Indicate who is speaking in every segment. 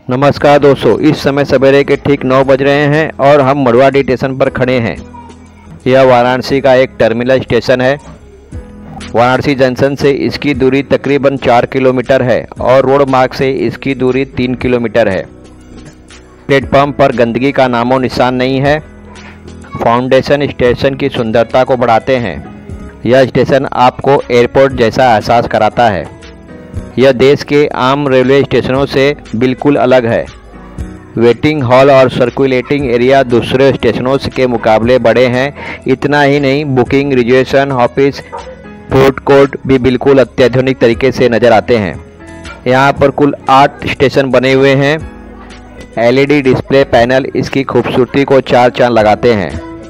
Speaker 1: नमस्कार दोस्तों, इस समय सवेरे के ठीक 9 बज रहे हैं और हम मड़ुआडीह स्टेशन पर खड़े हैं। यह वाराणसी का एक टर्मिनल स्टेशन है। वाराणसी जंक्शन से इसकी दूरी तकरीबन 4 किलोमीटर है और रोड मार्ग से इसकी दूरी 3 किलोमीटर है। प्लेटफॉर्म पर गंदगी का नामो निशान नहीं है। फाउंडेशन स्टेशन की सुंदरता को बढ़ाते हैं। यह स्टेशन आपको एयरपोर्ट जैसा एहसास कराता है। यह देश के आम रेलवे स्टेशनों से बिल्कुल अलग है। वेटिंग हॉल और सर्कुलेटिंग एरिया दूसरे स्टेशनों के मुकाबले बड़े हैं। इतना ही नहीं, booking, reservation office, food court भी बिल्कुल अत्याधुनिक तरीके से नज़र आते हैं। यहाँ पर कुल 8 स्टेशन बने हुए हैं। LED डिस्प्ले पैनल इसकी खूबसूरती को 4 चांद लगाते हैं।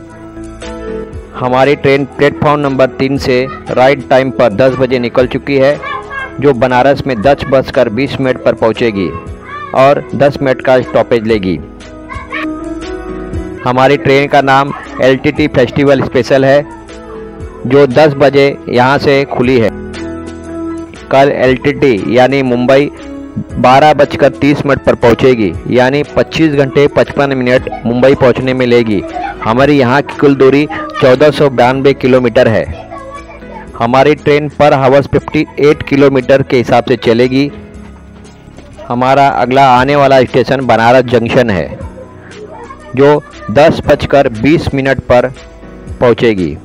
Speaker 1: हमारी ट्रेन प्लेटफॉर्म नंबर 3 से राइट टाइम पर 10 बजे निकल चुकी है, जो बनारस में 10:20 पर पहुंचेगी और 10 मिनट का स्टॉपेज लेगी। हमारी ट्रेन का नाम LTT फेस्टिवल स्पेशल है, जो 10 बजे यहाँ से खुली है। कल LTT यानी मुंबई 12:30 पर पहुंचेगी, यानी 25 घंटे 55 मिनट मुंबई पहुंचने में लेगी। हमारी यहाँ की कुल दूरी 1492 किलोमीटर है। हमारी ट्रेन पर हावर्स 58 किलोमीटर के हिसाब से चलेगी। हमारा अगला आने वाला स्टेशन बनारस जंक्शन है, जो 10:20 पर पहुंचेगी।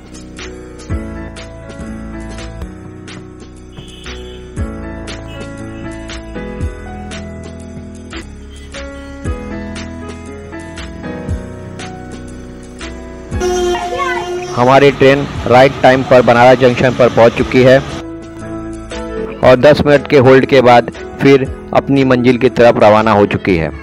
Speaker 1: हमारी ट्रेन राइट टाइम पर बनारस जंक्शन पर पहुंच चुकी है और 10 मिनट के होल्ड के बाद फिर अपनी मंजिल की तरफ रवाना हो चुकी है।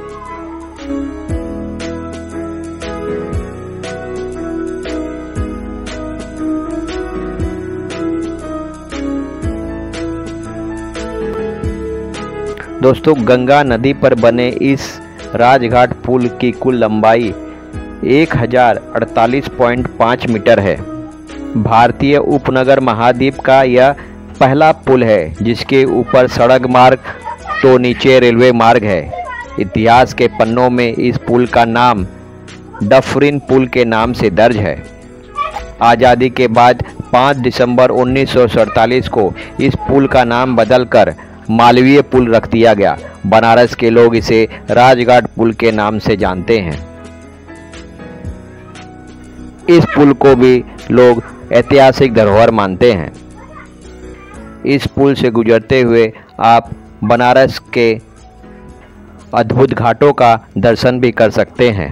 Speaker 1: दोस्तों, गंगा नदी पर बने इस राजघाट पुल की कुल लंबाई 1048.5 मीटर है। भारतीय उपनगर महाद्वीप का यह पहला पुल है जिसके ऊपर सड़क मार्ग तो नीचे रेलवे मार्ग है। इतिहास के पन्नों में इस पुल का नाम डफरिन पुल के नाम से दर्ज है। आज़ादी के बाद 5 दिसंबर 1947 को इस पुल का नाम बदलकर मालवीय पुल रख दिया गया। बनारस के लोग इसे राजघाट पुल के नाम से जानते हैं। इस पुल को भी लोग ऐतिहासिक धरोहर मानते हैं। इस पुल से गुजरते हुए आप बनारस के अद्भुत घाटों का दर्शन भी कर सकते हैं।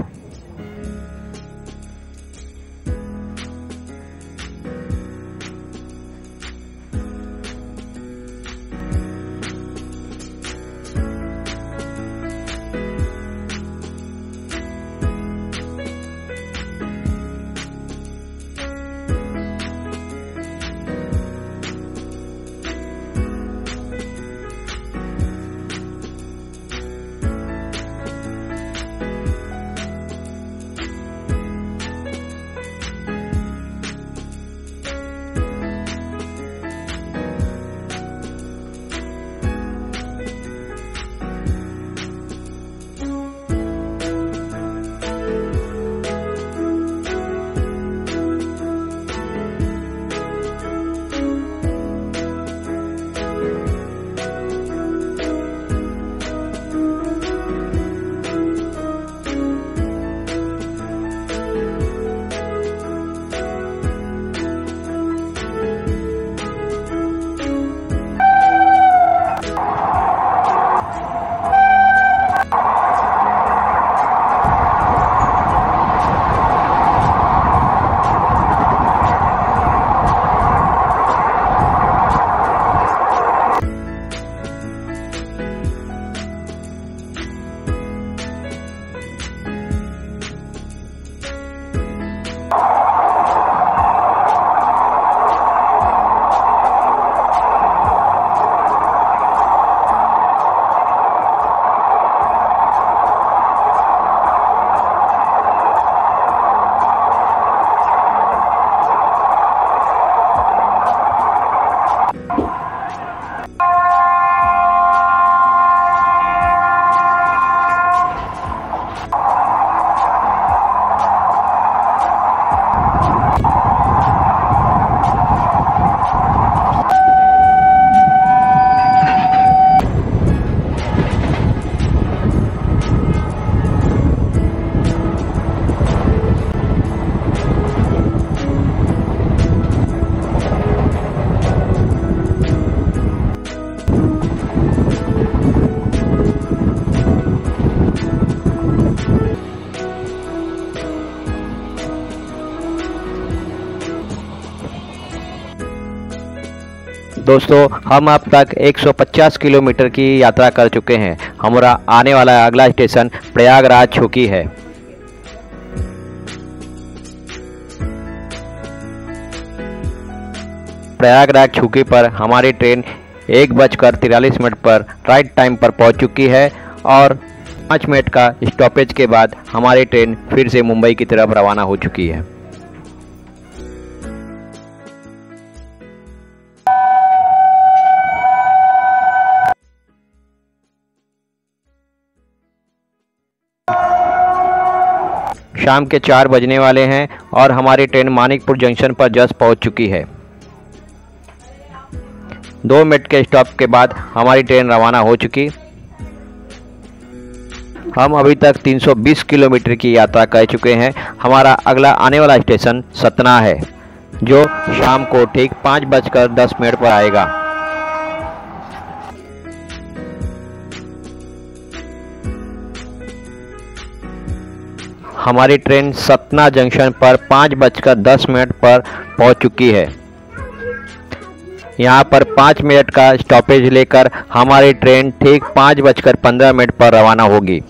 Speaker 1: दोस्तों हम अब तक 150 किलोमीटर की यात्रा कर चुके हैं। हमारा आने वाला अगला स्टेशन प्रयागराज छुकी है। प्रयागराज छुकी पर हमारी ट्रेन 1:43 पर राइट टाइम पर पहुंच चुकी है और 5 मिनट का स्टॉपेज के बाद हमारी ट्रेन फिर से मुंबई की तरफ रवाना हो चुकी है। शाम के 4 बजने वाले हैं और हमारी ट्रेन मानिकपुर जंक्शन पर जस्ट पहुंच चुकी है। 2 मिनट के स्टॉप के बाद हमारी ट्रेन रवाना हो चुकी। हम अभी तक 320 किलोमीटर की यात्रा कर चुके हैं। हमारा अगला आने वाला स्टेशन सतना है, जो शाम को ठीक 5:10 पर आएगा। हमारी ट्रेन सतना जंक्शन पर 5:10 पर पहुंच चुकी है। यहाँ पर 5 मिनट का स्टॉपेज लेकर हमारी ट्रेन ठीक 5:15 पर रवाना होगी।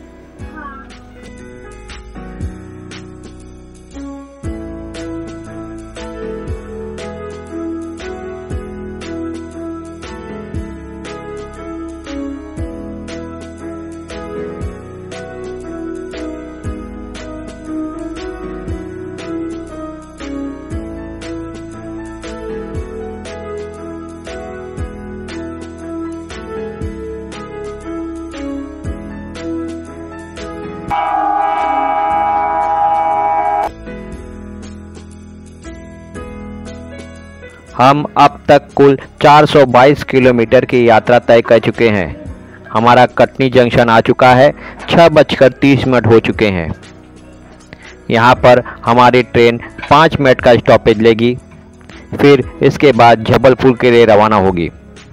Speaker 1: हम अब तक कुल 422 किलोमीटर की यात्रा तय कर चुके हैं। हमारा कटनी जंक्शन आ चुका है। 6:30 हो चुके हैं। यहाँ पर हमारी ट्रेन 5 मिनट का स्टॉपेज लेगी, फिर इसके बाद जबलपुर के लिए रवाना होगी।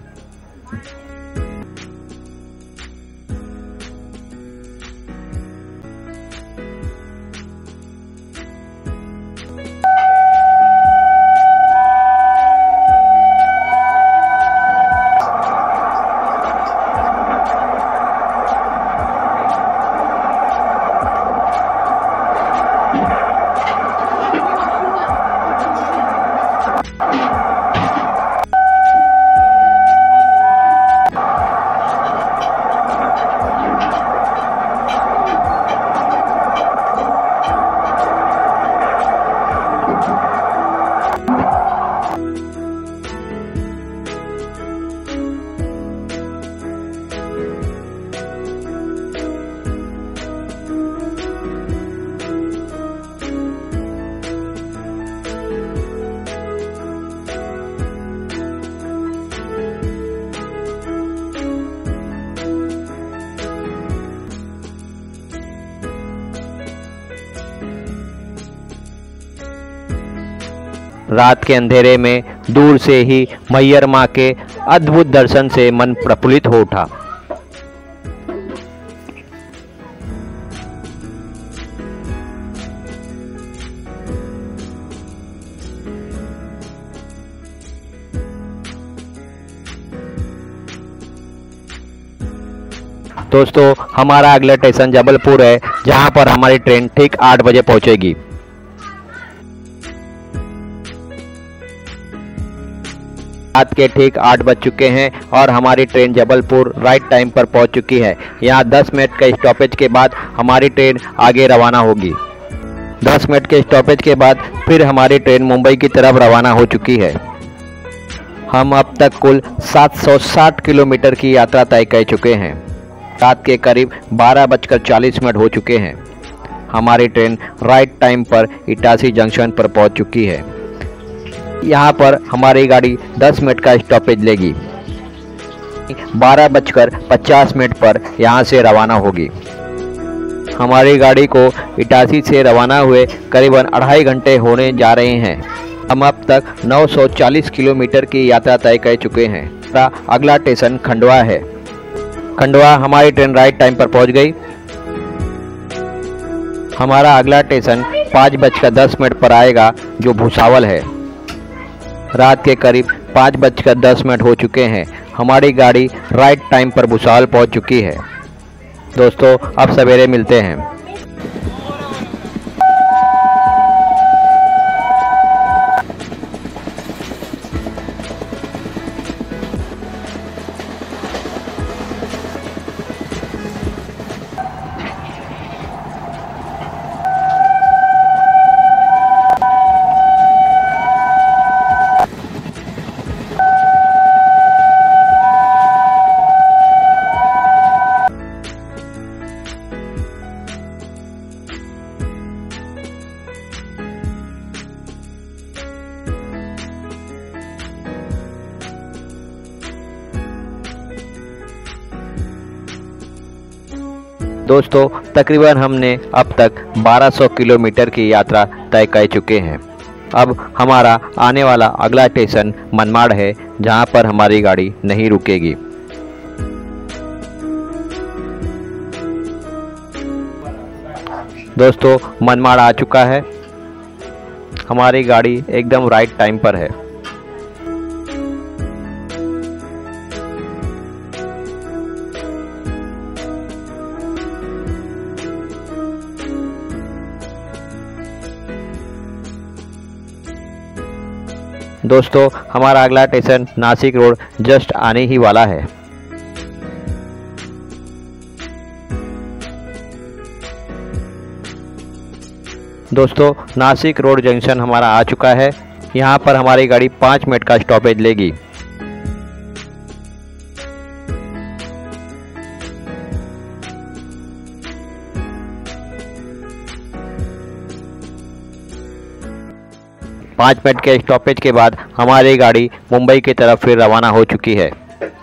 Speaker 1: रात के अंधेरे में दूर से ही मैयर माँ के अद्भुत दर्शन से मन प्रफुल्लित हो उठा। दोस्तों हमारा अगला स्टेशन जबलपुर है, जहां पर हमारी ट्रेन ठीक 8 बजे पहुंचेगी। रात के ठीक 8 बज चुके हैं और हमारी ट्रेन जबलपुर राइट टाइम पर पहुंच चुकी है। यहाँ 10 मिनट के स्टॉपेज के बाद हमारी ट्रेन आगे रवाना होगी। 10 मिनट के स्टॉपेज के बाद फिर हमारी ट्रेन मुंबई की तरफ रवाना हो चुकी है। हम अब तक कुल 760 किलोमीटर की यात्रा तय कर चुके हैं। रात के करीब 12:40 हो चुके हैं। हमारी ट्रेन राइट टाइम पर इटासी जंक्शन पर पहुंच चुकी है। यहाँ पर हमारी गाड़ी 10 मिनट का स्टॉपेज लेगी। 12:50 पर यहाँ से रवाना होगी। हमारी गाड़ी को इटासी से रवाना हुए करीबन 2.5 घंटे होने जा रहे हैं। हम अब तक 940 किलोमीटर की यात्रा तय कर चुके हैं। अगला स्टेशन खंडवा है। खंडवा हमारी ट्रेन राइट टाइम पर पहुंच गई। हमारा अगला स्टेशन 5:10 पर आएगा, जो भुसावल है। रात के करीब 5:10 हो चुके हैं। हमारी गाड़ी राइट टाइम पर भुसावल पहुंच चुकी है। दोस्तों अब सवेरे मिलते हैं। दोस्तों तकरीबन हमने अब तक 1200 किलोमीटर की यात्रा तय कर चुके हैं। अब हमारा आने वाला अगला स्टेशन मनमाड़ है, जहां पर हमारी गाड़ी नहीं रुकेगी। दोस्तों मनमाड़ आ चुका है। हमारी गाड़ी एकदम राइट टाइम पर है। दोस्तों हमारा अगला स्टेशन नासिक रोड जस्ट आने ही वाला है। दोस्तों नासिक रोड जंक्शन हमारा आ चुका है। यहाँ पर हमारी गाड़ी 5 मिनट का स्टॉपेज लेगी। पाँच मिनट के स्टॉपेज के बाद हमारी गाड़ी मुंबई की तरफ फिर रवाना हो चुकी है।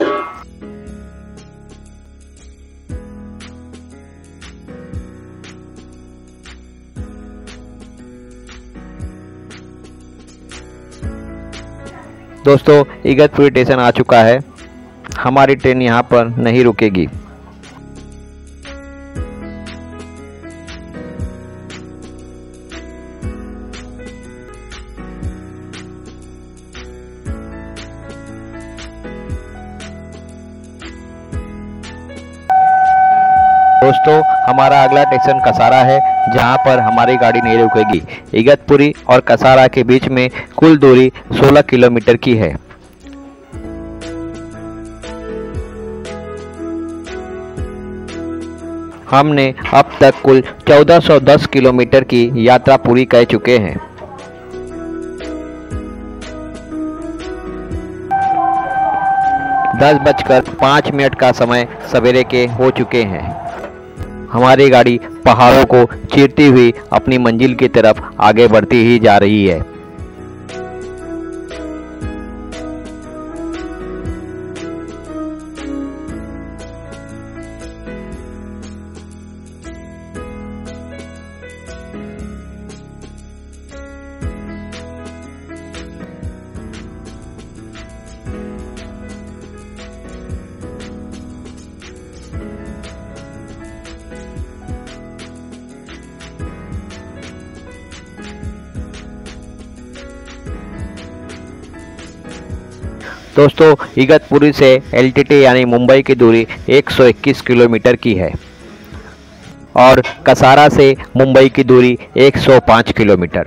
Speaker 1: दोस्तों इगतपुरी स्टेशन आ चुका है। हमारी ट्रेन यहाँ पर नहीं रुकेगी। दोस्तों हमारा अगला स्टेशन कसारा है, जहां पर हमारी गाड़ी नहीं रुकेगी। इगतपुरी और कसारा के बीच में कुल दूरी 16 किलोमीटर की है। हमने अब तक कुल 1410 किलोमीटर की यात्रा पूरी कर चुके हैं। दस बजकर 5 मिनट का समय सवेरे के हो चुके हैं। हमारी गाड़ी पहाड़ों को चीरती हुई अपनी मंजिल की तरफ आगे बढ़ती ही जा रही है। दोस्तों इगतपुरी से एलटीटी यानी मुंबई की दूरी 121 किलोमीटर की है और कसारा से मुंबई की दूरी 105 किलोमीटर।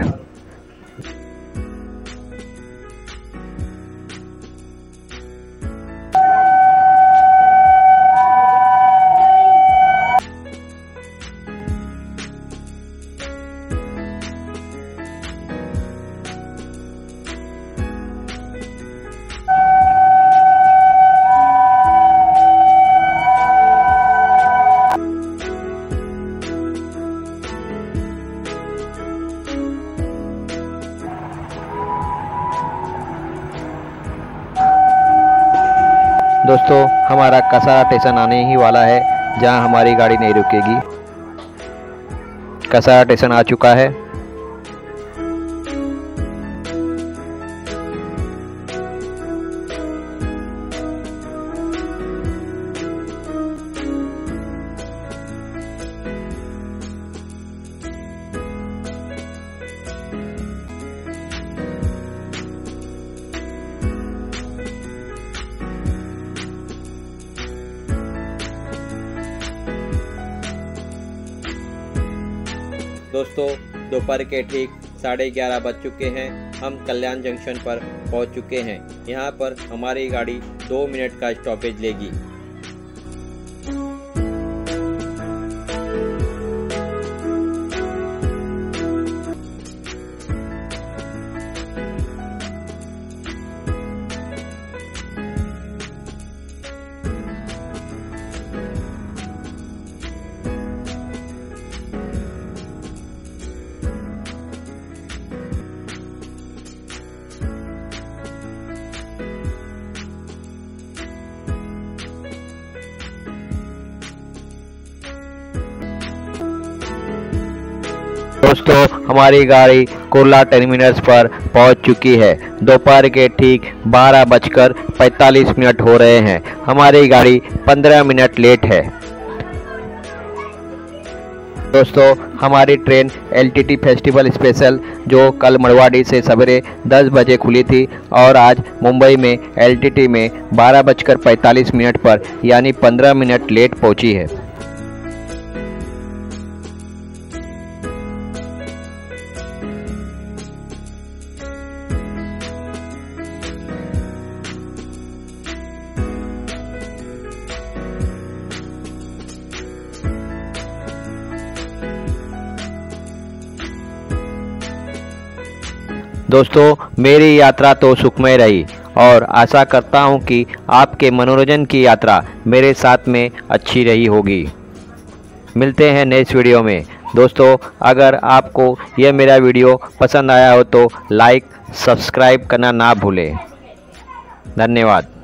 Speaker 1: दोस्तों हमारा कसारा स्टेशन आने ही वाला है, जहां हमारी गाड़ी नहीं रुकेगी। कसारा स्टेशन आ चुका है। दोस्तों दोपहर के ठीक 11:30 बज चुके हैं। हम कल्याण जंक्शन पर पहुंच चुके हैं। यहां पर हमारी गाड़ी 2 मिनट का स्टॉपेज लेगी। दोस्तों हमारी गाड़ी कुर्ला टर्मिनस पर पहुंच चुकी है। दोपहर के ठीक 12:45 हो रहे हैं। हमारी गाड़ी 15 मिनट लेट है। दोस्तों हमारी ट्रेन LTT फेस्टिवल स्पेशल जो कल मड़वाडी से सवेरे 10 बजे खुली थी और आज मुंबई में LTT में 12:45 पर यानी 15 मिनट लेट पहुंची है। दोस्तों मेरी यात्रा तो सुखमय रही और आशा करता हूं कि आपके मनोरंजन की यात्रा मेरे साथ में अच्छी रही होगी। मिलते हैं नेक्स्ट वीडियो में। दोस्तों अगर आपको यह मेरा वीडियो पसंद आया हो तो लाइक सब्सक्राइब करना ना भूलें। धन्यवाद।